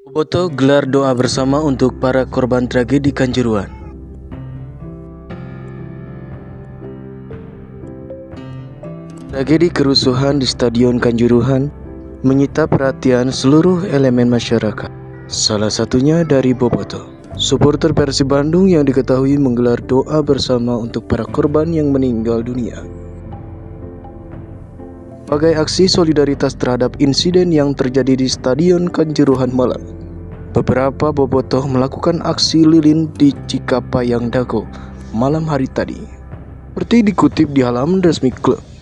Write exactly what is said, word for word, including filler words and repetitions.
Bobotoh gelar doa bersama untuk para korban tragedi Kanjuruhan. Tragedi kerusuhan di Stadion Kanjuruhan menyita perhatian seluruh elemen masyarakat. Salah satunya dari Bobotoh. Supporter Persib Bandung yang diketahui menggelar doa bersama untuk para korban yang meninggal dunia. Sebagai aksi solidaritas terhadap insiden yang terjadi di Stadion Kanjuruhan Malang, beberapa bobotoh melakukan aksi lilin di Cikapayang Dago malam hari tadi. Seperti dikutip di halaman resmi klub,